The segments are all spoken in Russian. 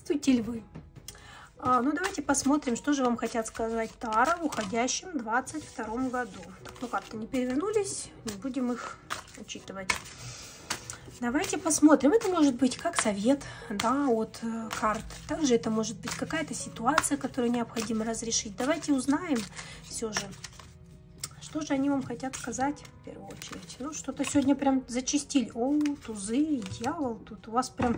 Здравствуйте, львы! Ну, давайте посмотрим, что же вам хотят сказать Таро в уходящем 2022 году. Ну, карты не перевернулись, не будем их учитывать. Давайте посмотрим. Это может быть как совет, да, от карт. Также это может быть какая-то ситуация, которую необходимо разрешить. Давайте узнаем все же, что же они вам хотят сказать в первую очередь. Ну, что-то сегодня прям зачистили. О, тузы и дьявол. Тут у вас прям...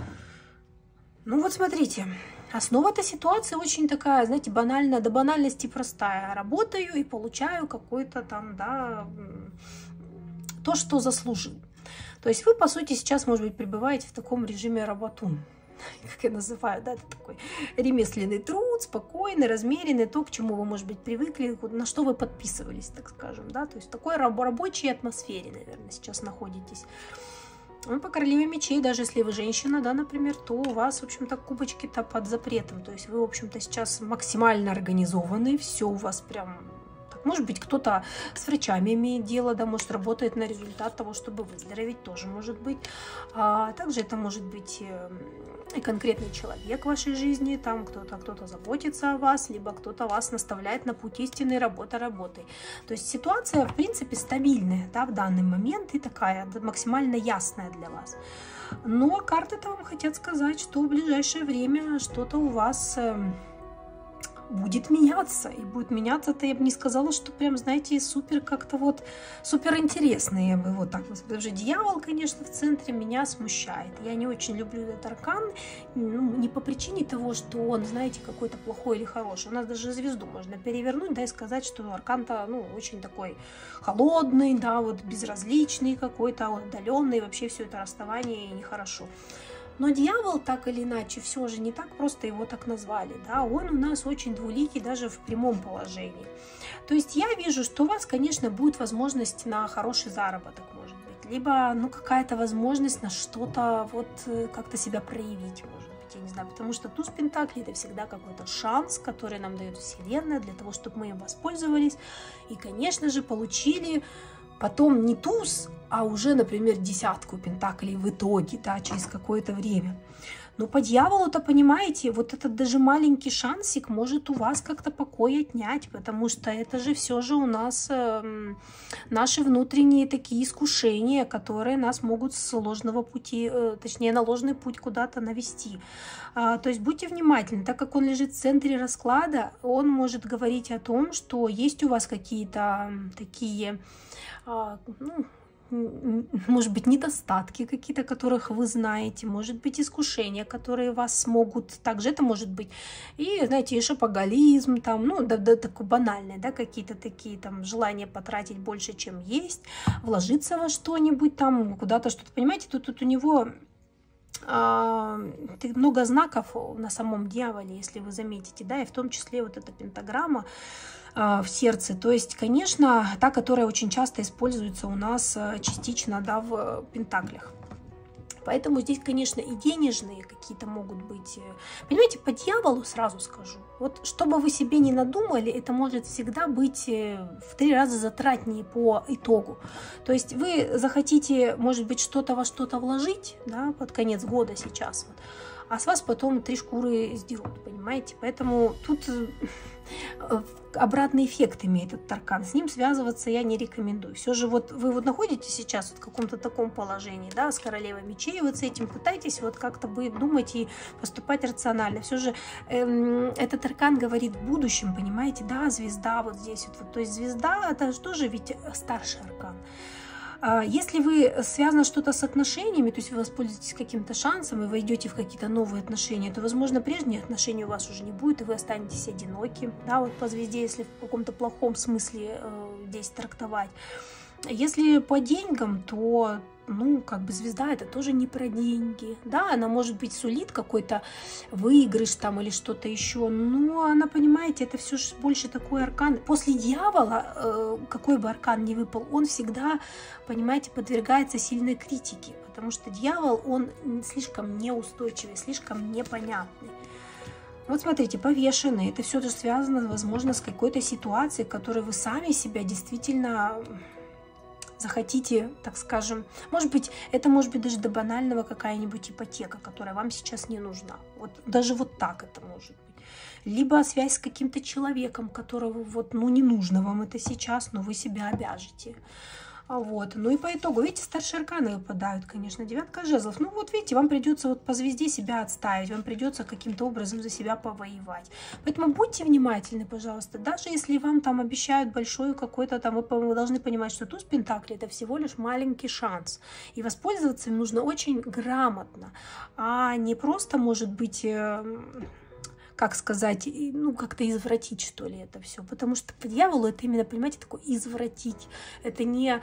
Ну, вот смотрите. Основа этой ситуации очень такая, знаете, банальная, до банальности простая. Работаю и получаю какой-то там, да, то, что заслужил. То есть вы, по сути, сейчас, может быть, пребываете в таком режиме работун, как я называю, да, это такой ремесленный труд, спокойный, размеренный, то, к чему вы, может быть, привыкли, на что вы подписывались, так скажем, да, то есть в такой рабочей атмосфере, наверное, сейчас находитесь. Ну, по королеве мечей, даже если вы женщина, да, например, то у вас, в общем-то, кубочки-то под запретом. То есть вы, в общем-то, сейчас максимально организованы, все у вас прям... Так, может быть, кто-то с врачами имеет дело, да, может, работает на результат того, чтобы выздороветь, тоже может быть. Также это может быть и конкретный человек в вашей жизни, там кто-то заботится о вас, либо кто-то вас наставляет на путь истинной работы. То есть ситуация, в принципе, стабильная, да, в данный момент и такая максимально ясная для вас. Но карты-то вам хотят сказать, что в ближайшее время что-то у вас... будет меняться. И будет меняться-то, я бы не сказала, что прям, знаете, супер как-то вот, супер интересный, я бы вот так вот. Даже дьявол, конечно, в центре меня смущает. Я не очень люблю этот аркан, ну, не по причине того, что он, знаете, какой-то плохой или хороший. У нас даже звезду можно перевернуть, да, и сказать, что аркан-то, ну, очень такой холодный, да, вот безразличный какой-то, отдаленный, вообще все это расставание нехорошо. Но дьявол, так или иначе, все же не так просто его так назвали, да, он у нас очень двуликий даже в прямом положении. То есть я вижу, что у вас, конечно, будет возможность на хороший заработок, может быть, либо, ну, какая-то возможность на что-то, вот, как-то себя проявить, может быть, я не знаю, потому что туз пентаклей — это всегда какой-то шанс, который нам дает Вселенная для того, чтобы мы им воспользовались и, конечно же, получили потом не туз, а уже, например, десятку пентаклей в итоге, да, через какое-то время. Но по дьяволу-то, понимаете, вот этот даже маленький шансик может у вас как-то покой отнять, потому что это же все же у нас наши внутренние такие искушения, которые нас могут с ложного пути, точнее, на ложный путь куда-то навести. То есть будьте внимательны, так как он лежит в центре расклада, он может говорить о том, что есть у вас какие-то такие, ну, может быть, недостатки какие-то, которых вы знаете, может быть, искушения, которые вас могут, также это может быть, и, знаете, и шопоголизм, там, ну, да, такой банальный, да, какие-то такие, там, желания потратить больше, чем есть, вложиться во что-нибудь, там, куда-то что-то, понимаете, тут у него... много знаков на самом дьяволе, если вы заметите, да, и в том числе вот эта пентаграмма в сердце. То есть, конечно, та, которая очень часто используется у нас частично, да, в пентаклях. Поэтому здесь, конечно, и денежные какие-то могут быть. Понимаете, по дьяволу сразу скажу. Вот что бы вы себе не надумали, это может всегда быть в 3 раза затратнее по итогу. То есть вы захотите, может быть, что-то во что-то вложить, да, под конец года сейчас, вот, а с вас потом 3 шкуры сдерут, понимаете? Поэтому тут обратный эффект имеет этот аркан. С ним связываться я не рекомендую. Все же вот вы вот находитесь сейчас в каком-то таком положении, да, с королевой мечей, вот с этим пытайтесь вот как-то думать и поступать рационально. Все же этот аркан говорит в будущем, понимаете, да, звезда вот здесь вот. То есть звезда — это тоже ведь старший аркан. Если вы связано что-то с отношениями, то есть вы воспользуетесь каким-то шансом и войдете в какие-то новые отношения, то, возможно, прежние отношения у вас уже не будет, и вы останетесь одиноки, да, вот по звезде, если в каком-то плохом смысле здесь трактовать. Если по деньгам, то, ну, как бы звезда — это тоже не про деньги, да, она, может быть, сулит какой-то выигрыш там или что-то еще, но она, понимаете, это все же больше такой аркан. После дьявола, какой бы аркан ни выпал, он всегда, понимаете, подвергается сильной критике, потому что дьявол, он слишком неустойчивый, слишком непонятный. Вот смотрите, повешенный, это все же связано, возможно, с какой-то ситуацией, в которой вы сами себя действительно... захотите, так скажем, может быть, это может быть даже до банального какая-нибудь ипотека, которая вам сейчас не нужна. Вот даже вот так это может быть. Либо связь с каким-то человеком, которого вот, ну, не нужно вам это сейчас, но вы себя обяжете. Вот. Ну и по итогу, видите, старшие арканы выпадают, конечно, 9 жезлов. Ну вот видите, вам придется вот по звезде себя отставить, вам придется каким-то образом за себя повоевать. Поэтому будьте внимательны, пожалуйста. Даже если вам там обещают большой какой-то там, вы должны понимать, что туз пентаклей это всего лишь маленький шанс. И воспользоваться им нужно очень грамотно, а не просто, может быть, как сказать, ну, как-то извратить, что ли, это все. Потому что по дьяволу это именно, понимаете, такое извратить. Это не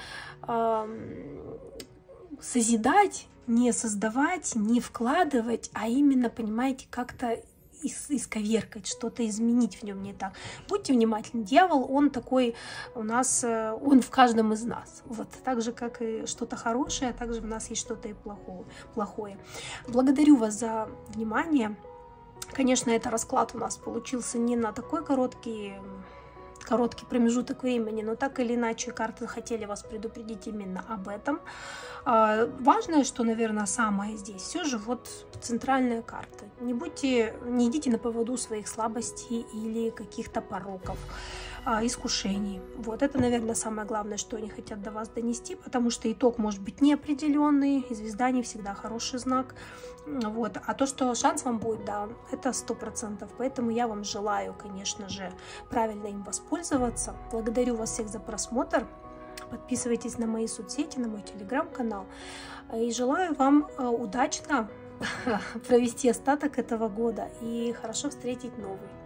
созидать, не создавать, не вкладывать, а именно, понимаете, как-то исковеркать, что-то изменить в нем не так. Будьте внимательны. Дьявол, он такой у нас, он в каждом из нас. Вот так же, как и что-то хорошее, а также в нас есть что-то и плохое. Благодарю вас за внимание. Конечно, этот расклад у нас получился не на такой короткий промежуток времени, но так или иначе карты хотели вас предупредить именно об этом. Важное, что, наверное, самое здесь, все же вот центральная карта. Не идите на поводу своих слабостей или каких-то пороков, искушений. Вот это, наверное, самое главное, что они хотят до вас донести, потому что итог может быть неопределенный, и звезда не всегда хороший знак. Вот. А то, что шанс вам будет, да, это 100%. Поэтому я вам желаю, конечно же, правильно им воспользоваться. Благодарю вас всех за просмотр. Подписывайтесь на мои соцсети, на мой телеграм-канал. И желаю вам удачно провести остаток этого года и хорошо встретить новый.